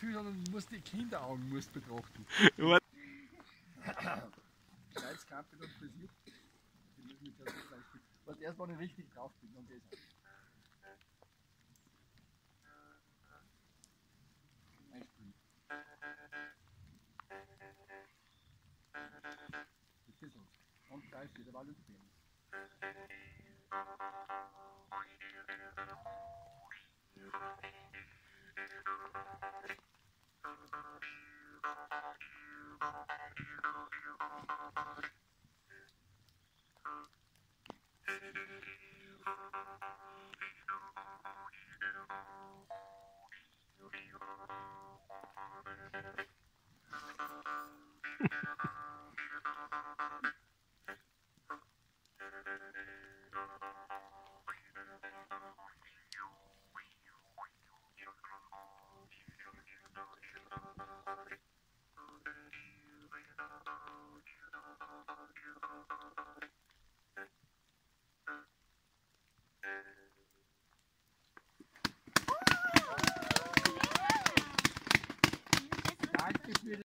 viel, sondern du musst die Kinderaugen betrachten. Schneidskampfe und frisiert. Die müssen mit der Fleisch spielen. Was erst mal nicht richtig drauf bin, dann geht's. Einspielen. Das ist so. Und da steht der Valentin.